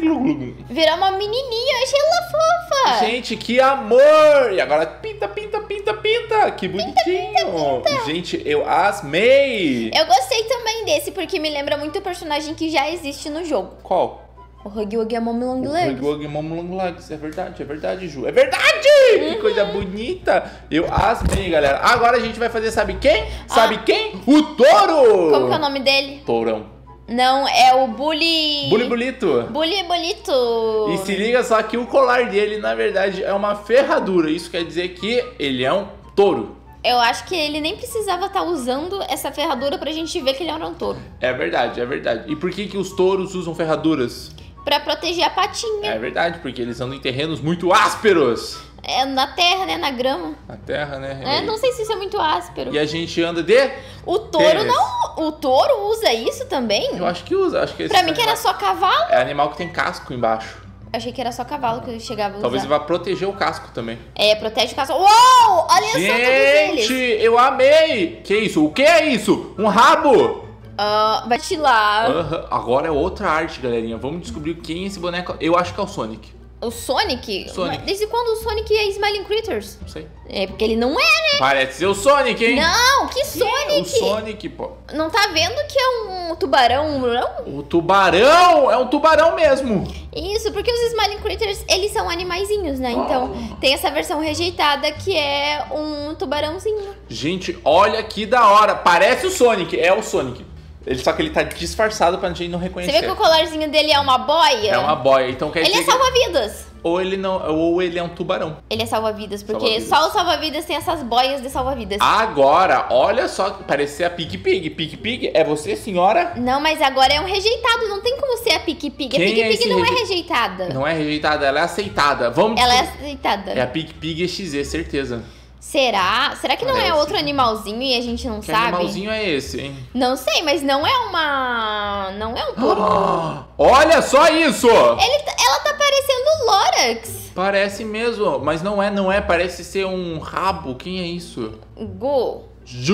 Virou uma menininha, eu achei ela fofa. Gente, que amor! E agora pinta. Que bonitinho. Gente, eu amei. Eu gostei também desse, porque me lembra muito o personagem que já existe no jogo. Qual? O Huggy Wuggy é Mommy Long Legs. Huggy Wuggy é Mommy Long Legs. É verdade, Ju. É verdade! Que coisa bonita. Eu amei, galera. Agora a gente vai fazer, sabe quem? Sabe quem? O touro! Como que é o nome dele? Tourão. Não, é o Bully... Bully Bolito. Bully Bolito. E se liga só que o colar dele, na verdade, é uma ferradura. Isso quer dizer que ele é um touro. Eu acho que ele nem precisava estar usando essa ferradura pra gente ver que ele era um touro. É verdade. E por que os touros usam ferraduras? Pra proteger a patinha. É verdade, porque eles andam em terrenos muito ásperos. É na terra, né? Na grama. Na terra, né? Não sei se isso é muito áspero. E a gente anda de... O touro não... O touro usa isso também? Eu acho que usa. Pra mim que era só cavalo. É animal que tem casco embaixo. Achei que era só cavalo que eu chegava a usar. Talvez ele vá proteger o casco também. É, protege o casco. Uou! Olha só todos eles. Gente, eu amei! Que isso? O que é isso? Um rabo? Vai te lá. Agora é outra arte, galerinha. Vamos descobrir quem é esse boneco. Eu acho que é o Sonic. O Sonic? Sonic. Desde quando o Sonic é Smiling Critters? Não sei. É porque ele não é, né? Parece ser o Sonic, hein? Não, que Sonic? O Sonic, pô. Não tá vendo que é um tubarão, não? O tubarão é um tubarão mesmo. Isso, porque os Smiling Critters, eles são animaizinhos, né? Então, tem essa versão rejeitada que é um tubarãozinho. Gente, olha que da hora. Parece o Sonic, é o Sonic. Só que ele tá disfarçado pra gente não reconhecer. Você vê que o colarzinho dele é uma boia? É uma boia, então quer Ele dizer é salva-vidas. ou ele é um tubarão. Ele é salva-vidas, porque Salva-vidas. só o salva-vidas tem essas boias de salva-vidas. Agora, olha só, parece ser a Pig Pig. Pig Pig, é você, senhora? Não, mas agora é um rejeitado, não tem como ser a Pig Pig. A Quem Pig é Pig esse não é rejeitada. Não é rejeitada, ela é aceitada. Vamos. Ela é aceitada. É a Pig Pig EXE, certeza. Será? Será que não é Parece. outro animalzinho e a gente não Que sabe? animalzinho é esse, hein? Não sei, mas não é uma... Não é um porco. Olha só isso! Ela tá parecendo Lorax. Parece mesmo, mas não é, parece ser um rabo. Quem é isso? Gu.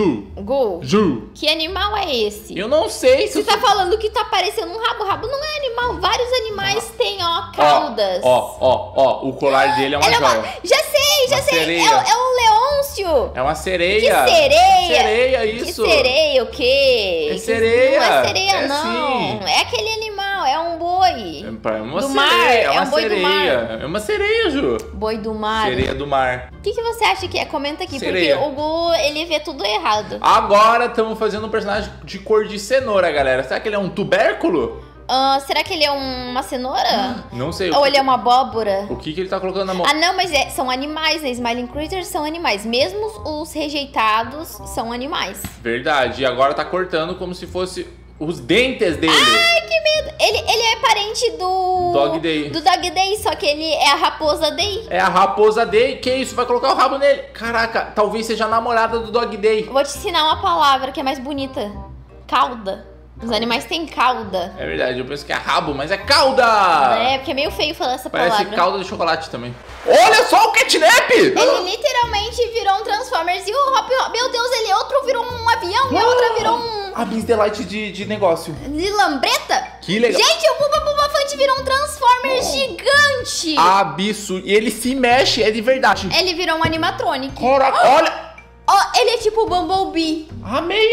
Ju. Que animal é esse? Eu não sei se Você tá falando que tá parecendo um rabo. Rabo não é animal. Vários animais têm, ó, caudas. Ó, o colar dele é uma Ela é joia. uma... Já Uma sei. sereia. É um leôncio. É uma sereia. Que sereia? Sereia, isso. Que sereia, o quê? É sereia. Não é sereia, É não. sim. É aquele animal, é um boi. É uma Do sereia, mar, é uma é um boi do sereia. mar. É uma sereia, Ju. Boi do mar. Sereia do mar. O que você acha que é? Comenta aqui, Sereia. porque o Gu, ele vê tudo errado. Agora estamos fazendo um personagem de cor de cenoura, galera. Será que ele é um tubérculo? Será que ele é uma cenoura? Não sei. Ou ele é uma abóbora? O que ele tá colocando na mão? Ah, não, mas são animais, né? Smiling Critters são animais. Mesmo os rejeitados são animais. Verdade. E agora tá cortando como se fosse os dentes dele. Ai, que medo! Ele é parente do... Dog Day. Do Dog Day, só que ele é a raposa Day. É a raposa Day. Que isso? Vai colocar o rabo nele? Caraca, talvez seja a namorada do Dog Day. Eu vou te ensinar uma palavra que é mais bonita. Cauda. Os animais têm cauda. É verdade, eu penso que é rabo, mas é cauda! É, porque é meio feio falar essa Parece palavra. calda de chocolate também. Olha só o catnap! Ele literalmente virou um Transformers e o Hop, meu Deus, outro virou um avião e a outra virou um... A Miss Delight de negócio. De lambreta? Que legal. Gente, o Bubba Fante virou um Transformers gigante. Absurdo. E ele se mexe, é de verdade. Ele virou um animatronic. Caraca, olha! Ó, ele é tipo o Bumblebee. Amei.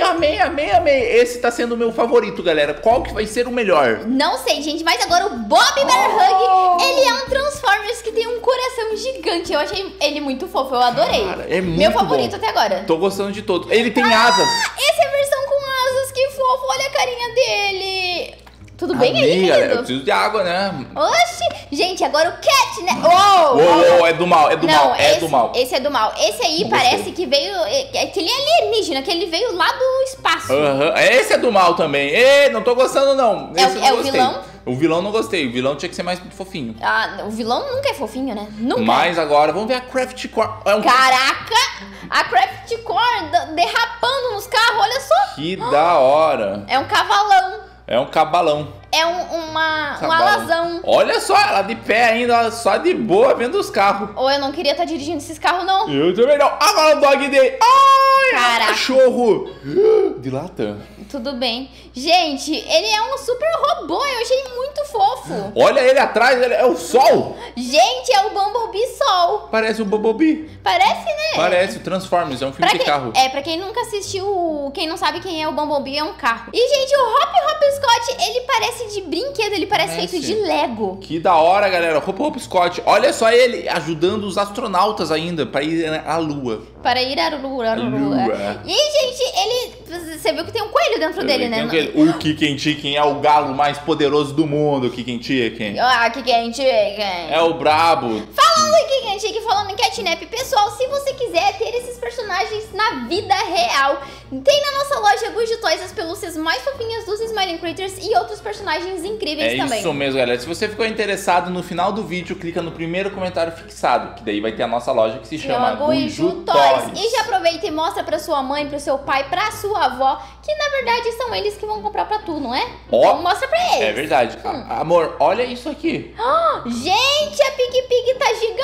Esse tá sendo o meu favorito, galera. Qual que vai ser o melhor? Não sei, gente, mas agora o Bob Bear Hug, ele é um Transformers que tem um coração gigante. Eu achei ele muito fofo, eu adorei. Cara, é muito meu favorito bom. até agora. Tô gostando de todos. Ele tem asas. Essa é a versão com asas, que fofo, olha a carinha dele. Tudo bem aí, Amei, galera. Eu querido? preciso de água, né? Oxi, gente, agora o Cat, né? Uou! Uou, é do mal, é do Não, mal, é do mal. Esse é do mal. Esse aí Não parece gostei. que veio... Que ele é alienígena, que ele veio lá do espaço. Aham, esse é do mal também. Ei, não tô gostando, não. Esse eu não é o gostei. vilão? O vilão não gostei. O vilão tinha que ser mais fofinho. Ah, o vilão nunca é fofinho, né? Nunca. Mas agora, vamos ver a Craft Core. É um... Caraca! A Craft Core derrapando nos carros, olha só. Que da hora. É um cavalão. É um cabalão. É um Cabalão. alazão. Olha só, ela de pé ainda, só de boa, vendo os carros. Ou eu não queria estar dirigindo esses carros, não. Eu também não. Agora o Dog Day. Ai, Caraca. cachorro. De lata. Tudo bem. Gente, ele é um super robô. Eu achei muito fofo. Olha ele atrás, ele é o sol. Gente, é o Bumblebee Sol. Parece o Bumblebee. Parece, né? Parece o Transformers, é um filme de carro. Pra quem nunca assistiu, quem não sabe quem é o Bumblebee, é um carro. E, gente, o Hop Scott, ele parece de brinquedo, ele parece feito de Lego. Que da hora, galera. Hop Scott. Olha só ele ajudando os astronautas ainda pra ir à Lua. Para ir à Lua. Lua. E, gente, ele... Você viu que tem um coelho dentro dele, né? O Kiken Chicken é o galo mais poderoso do mundo, Kiken Chicken. Ah, que Chicken. É o brabo. Falando em Chicken, falando em Catnap, pessoal, se você quiser ter esses personagens na vida real, tem na nossa loja Gujo Toys as pelúcias mais fofinhas dos Smiling Critters e outros personagens incríveis também. É isso mesmo, galera. Se você ficou interessado, no final do vídeo, clica no primeiro comentário fixado, que daí vai ter a nossa loja que se chama Gujo Toys. E já aproveita e mostra pra sua mãe, pro seu pai, pra sua avó, que na verdade são eles que vão comprar pra tu, não é? Então mostra pra eles. É verdade. Amor, olha isso aqui. Gente, a Pig tá gigante.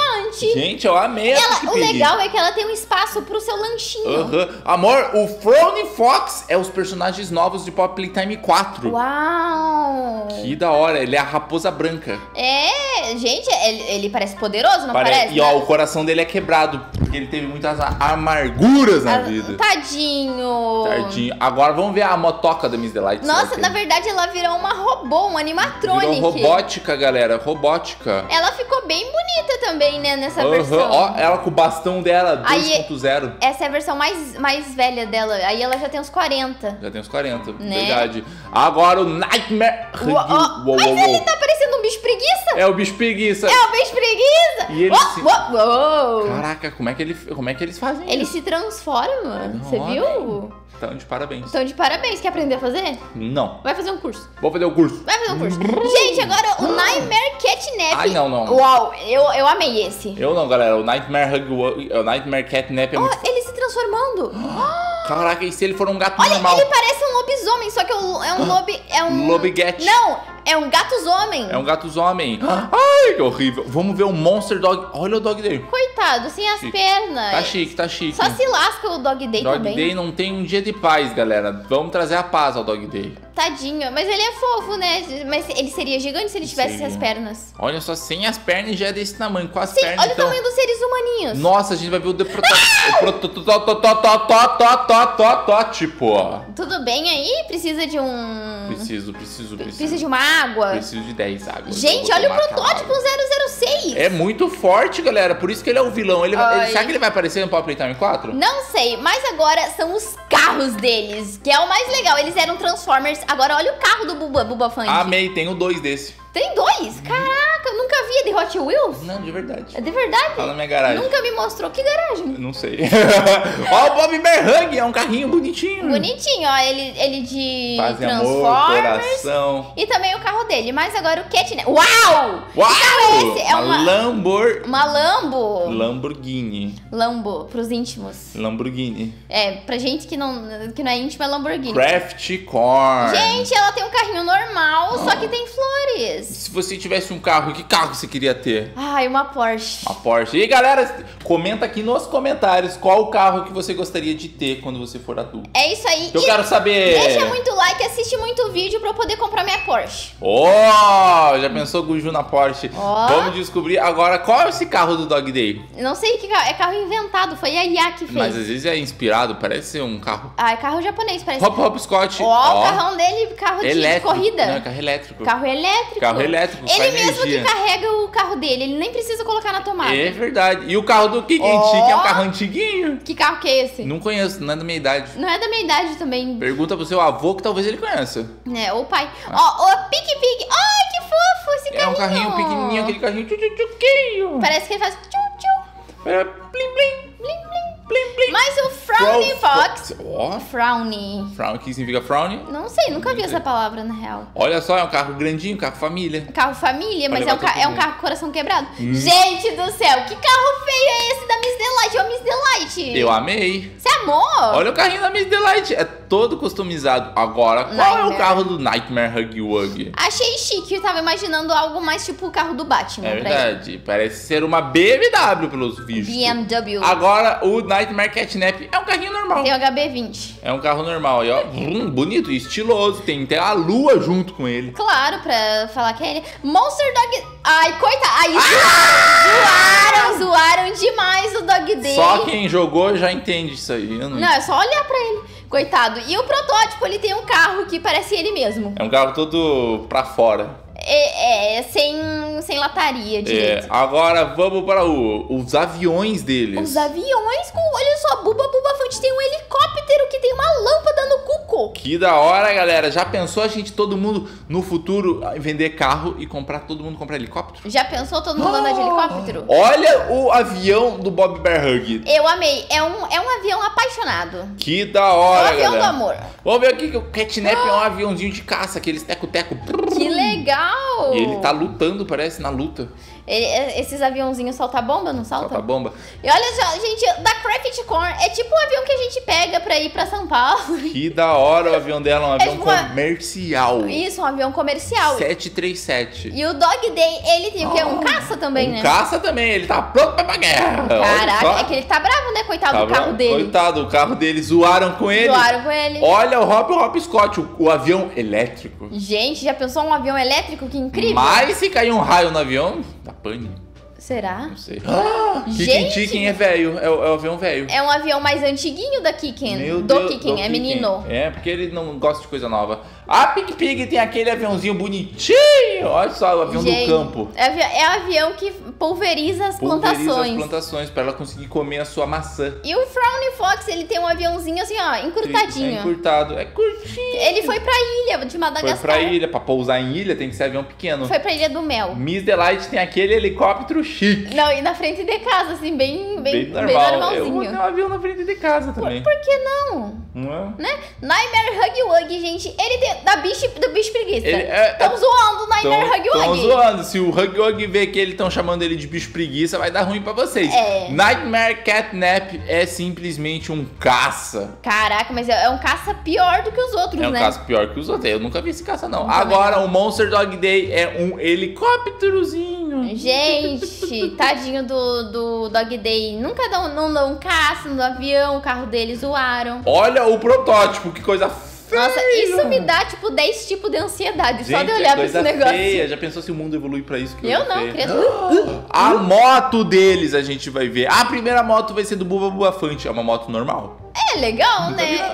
assistir. Gente, eu amei a O legal é que ela tem um espaço pro seu lanchinho. Amor, o Frowny Fox é os personagens novos de Pop Playtime 4. Uau! Que da hora, ele é a raposa branca. É, gente, ele parece poderoso, não parece? E ó, o coração dele é quebrado, porque ele teve muitas amarguras na vida. Tadinho. Agora vamos ver a motoca da Miss Delight. Nossa, na verdade ela virou uma robô, um animatronic. Virou robótica, galera, robótica. Ela ficou bem bonita também, né, nessa versão. Ó, ela com o bastão dela, 2.0. Essa é a versão mais velha dela. Aí ela já tem uns 40. Já tem uns 40, né? Verdade. Agora o Nightmare... Mas ele tá parecendo um bicho preguiça. É o bicho preguiça. É o bicho preguiça. E ele Caraca, como é que eles fazem Ele isso? se transforma. Você viu? Então, de parabéns. Então, de parabéns. Quer aprender a fazer? Não. Vai fazer um curso. Vou fazer o curso. Vai fazer um curso. Gente, agora o Nightmare Catnap. Ai, não. Uau, eu amei esse. Eu não, galera. O Nightmare Catnap é muito... Ele se transformando. Caraca, e se ele for um gato Olha, normal? ele parece um lobisomem, só que é um Lobiguete. Não, é um gatos-homem. É um gatos-homem. Ai, que horrível. Vamos ver o Monster Dog. Olha o Dog Day. Coitado, sem as pernas. Tá chique. Só se lasca o Dog Day também. Dog Day não tem um dia de paz, galera. Vamos trazer a paz ao Dog Day. Tadinho, mas ele é fofo, né? Mas ele seria gigante se ele tivesse essas pernas. Olha só, sem as pernas já é desse tamanho. Com as Sim, pernas, olha o tamanho dos seres humaninhos. Nossa, a gente vai ver o protótipo. Tudo bem aí? Precisa de um... Preciso. Precisa de uma água? Preciso de 10 águas. Gente, olha o protótipo 006. É muito forte, galera. Por isso que ele é o vilão. Será que ele vai aparecer no Pop Playtime 4? Não sei, mas agora são os carros deles, que é o mais legal. Eles eram Transformers. Agora olha o carro do Bubba Funk. Amei, tenho 2 desse. Tem 2? Caraca, eu nunca vi de Hot Wheels. Não, de verdade. É de verdade? Tá na minha garagem. Nunca me mostrou. Que garagem? Não sei. Ó, o Bob Bear Hug, é um carrinho bonitinho. Bonitinho, ó. Ele de Faz Transformers. Amor, coração. E também o carro dele. Mas agora o Catnap. Uau! Uau! Que carro é esse? É uma Lambo. Lambo, pros íntimos. Lamborghini. É, pra gente que não é íntima, é Lamborghini. Craft Corn. Gente, ela tem um carrinho normal, só que tem flores. Se você tivesse um carro, que carro você queria ter? Ai, uma Porsche. Uma Porsche. E galera, comenta aqui nos comentários qual o carro que você gostaria de ter quando você for adulto. É isso aí. Eu quero saber. Deixa muito like, assiste muito vídeo pra eu poder comprar minha Porsche. Já pensou Guju na Porsche? Ó. Vamos descobrir agora qual é esse carro do Dog Day. Não sei que carro, é carro inventado, foi a IA que fez. Mas às vezes é inspirado, parece ser um carro. Ah, é carro japonês, parece. Hop Scott. Ó, o carrão dele, carro de corrida. Não, é carro elétrico. Carro elétrico. Sai Ele mesmo energia. que carrega o carro dele, ele nem precisa colocar na tomada. É verdade. E o carro do Kiki que é um carro antiguinho. Que carro que é esse? Não conheço, não é da minha idade. Não é da minha idade também. Pergunta pro seu avô que talvez ele conheça. É, ou o pai. Ó, o Pique Pig. Ai, que fofo esse carrinho. É um carrinho pequenininho, aquele carrinho tchuquinho. Parece que ele faz tchu-tchu. É plim, plim. Blim, blim. Plim, plim. Mas o Frowny Fox. Ó. Frowny. Frown, o que significa frowny? Não sei, nunca vi essa palavra na real. Olha só, é um carro grandinho, carro família. Carro família, mas levar todo é um mundo. carro com coração quebrado. Gente do céu, que carro feio é esse da Miss Delight? Ô, Miss Delight. Eu amei. Você amou? Olha o carrinho da Miss Delight. É todo customizado. Agora, qual é o carro do Nightmare Huggy Wuggy? Achei chique, eu tava imaginando algo mais tipo o carro do Batman. É pra verdade. Parece ser uma BMW pelos vistos. BMW. Agora, o Nightmare Catnap é um carrinho normal. Tem o HB20. É um carro normal. E ó, bonito e estiloso. Tem até a lua junto com ele. Claro, pra falar que é ele. Monster Dog... Ai, coitado. Ai, zoaram demais o Dog Day. Só quem jogou já entende isso aí. Eu Não, é só olhar pra ele. Coitado. E o protótipo, ele tem um carro que parece ele mesmo. É um carro todo pra fora. Sem lataria direito. Agora vamos para os aviões deles. Os aviões olha só, Bubba Funk tem um helicóptero que tem uma lâmpada no cuco. Que da hora, galera. Já pensou a gente, todo mundo, no futuro, vender carro e todo mundo comprar helicóptero? Já pensou todo mundo andar de helicóptero? Olha o avião do Bob Bear Hug. Eu amei. É um avião apaixonado. Que da hora, É um avião galera. do amor. Vamos ver aqui que o Catnap é um aviãozinho de caça, aqueles teco-teco. Que legal. E ele tá lutando, parece, na luta. Esses aviãozinhos soltam bomba, não soltam? Solta bomba. E olha só, gente, da Craft Corn é tipo um avião que a gente pega pra ir pra São Paulo. Que da hora o avião dela, um avião tipo comercial. Isso, um avião comercial. 737. E o Dog Day, ele tem o quê? Um caça também, né? Caça também, ele tá pronto pra guerra. Caraca, é que ele tá bravo, né? Coitado do carro dele. Coitado, o carro dele, zoaram com ele. Zoaram com ele. Olha o Hop Scott, o avião elétrico. Gente, já pensou um avião elétrico? Que incrível. Mas se cair um raio no avião, dá pane. Será? Não sei. Gente! Kiken é velho, é o avião velho. É um avião mais antiguinho da Kiken. Do Kiken, é menino. É, porque ele não gosta de coisa nova. A Pig Pig tem aquele aviãozinho bonitinho. Olha só, o avião do campo. É avião que pulveriza as plantações. Pulveriza as plantações pra ela conseguir comer a sua maçã. E o Frowny Fox, ele tem um aviãozinho assim, ó, encurtadinho. É encurtado, é curtinho. Ele foi pra ilha de Madagascar. Foi pra ilha, pra pousar em ilha tem que ser avião pequeno. Foi pra Ilha do Mel. Miss Delight tem aquele helicóptero chique. Não, e na frente de casa, assim, bem normal. normalzinho. Eu vou ter um avião na frente de casa também. Por que não? Não é? Né? Nightmare Huggy Wuggy, gente, ele tem do bicho preguiça. Estão zoando o Nightmare Huggy Wuggy. Estão zoando. Se o Huggy Wuggy ver que eles estão chamando ele de bicho preguiça, vai dar ruim pra vocês. É. Nightmare Catnap é simplesmente um caça. Caraca, mas é um caça pior do que os outros, né? É um caça pior que os outros. Eu nunca vi esse caça, não. Agora, o Monster Dog Day é um helicópterozinho. Gente, tadinho do Dog Day. Nunca não dão caça no avião, o carro deles zoaram. Olha o protótipo, que coisa feia. Nossa, isso me dá, tipo, 10 tipos de ansiedade. Gente, só de olhar pra esse negócio. Feia. Já pensou se o mundo evolui pra isso? Eu não, criatura. A moto deles a gente vai ver. A primeira moto vai ser do Bubba Bubba Fante. É uma moto normal. É legal, Nunca né?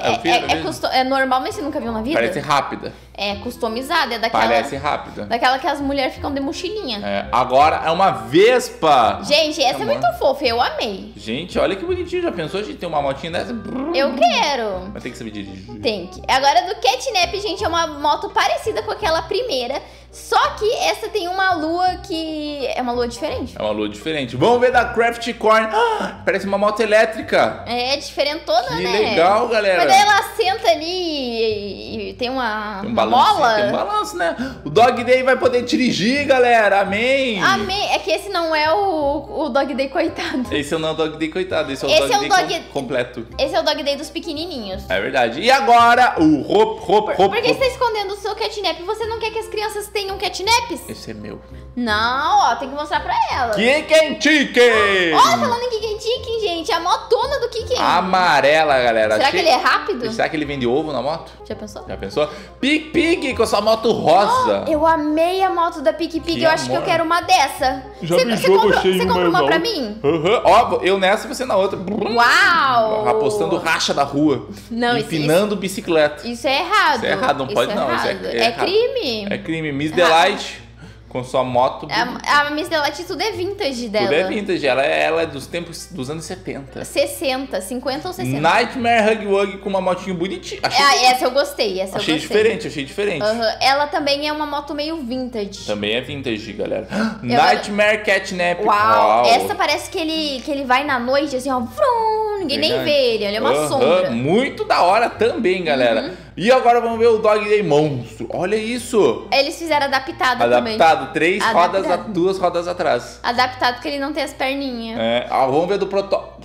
É normal, mas você nunca viu na vida? Parece rápida. É customizada, é daquela... Parece rápida. Daquela que as mulheres ficam de mochilinha. É, agora é uma Vespa. Gente, essa é muito fofa, eu amei. Gente, olha que bonitinho. Já pensou a gente ter uma motinha dessa? Eu quero. Mas tem que saber dirigir. Tem que. Agora do Catnap, gente, é uma moto parecida com aquela primeira. Só que essa tem uma lua que... É uma lua diferente. É uma lua diferente. Vamos ver da Craft Corn. Parece uma moto elétrica. É diferentona, que né? Que legal, galera. Mas daí ela senta ali e tem uma balanço, mola. Tem um balanço, né? O Dog Day vai poder dirigir, galera. Amém. Amém. É que esse não é o Dog Day coitado. Esse não é o Dog Day coitado. Esse é o Dog Day completo. Esse é o Dog Day dos pequenininhos. É verdade. E agora, o Hop. Por que você tá escondendo o seu catnap? Você não quer que as crianças tenham catnaps? Esse é meu. Não, ó, tem que mostrar pra elas. Kiken Chicken! Ó, falando em Kiken Chicken, gente, a motona do Kiken. Amarela, galera. Será que ele é rápido? Será que ele vende ovo na moto? Já pensou? Já pensou? Pig Pig com a sua moto rosa. Eu amei a moto da Pig Pig, eu acho que eu quero uma dessa. Você compra uma pra mim? Ó, eu nessa e você na outra. Uau! Apostando racha da rua. Não, empinando bicicleta. Isso é errado. Isso é errado, não pode não. Isso é crime. É crime. Miss Delight com sua moto. A Miss Delight tudo é vintage dela. Tudo é vintage. Ela é dos tempos dos anos 70. 60, 50 ou 60. Nightmare Huggy Wuggy com uma motinha bonitinha. Essa eu gostei. Achei diferente. Ela também é uma moto meio vintage. Também é vintage, galera. Nightmare Catnap. Uau. Essa parece que ele vai na noite, assim, ó. Vrum, ninguém nem vê ele é uma sombra. Muito da hora também, galera. E agora vamos ver o Dog Day Monstro. Olha isso. Eles fizeram adaptado também. Adaptado. 3 rodas, 2 rodas atrás. Adaptado porque ele não tem as perninhas. Vamos ver do protótipo.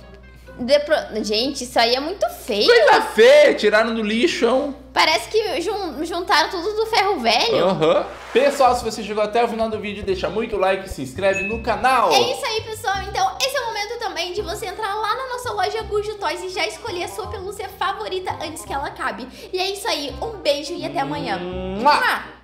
Gente, isso aí é muito feio. Coisa feia, tiraram do lixo. Parece que juntaram tudo do ferro velho. Pessoal, se você chegou até o final do vídeo, deixa muito like e se inscreve no canal. É isso aí, pessoal. Então, esse é o momento também de você entrar lá na nossa loja Gujo Toys e já escolher a sua pelúcia favorita antes que ela acabe. E é isso aí. Um beijo e até amanhã.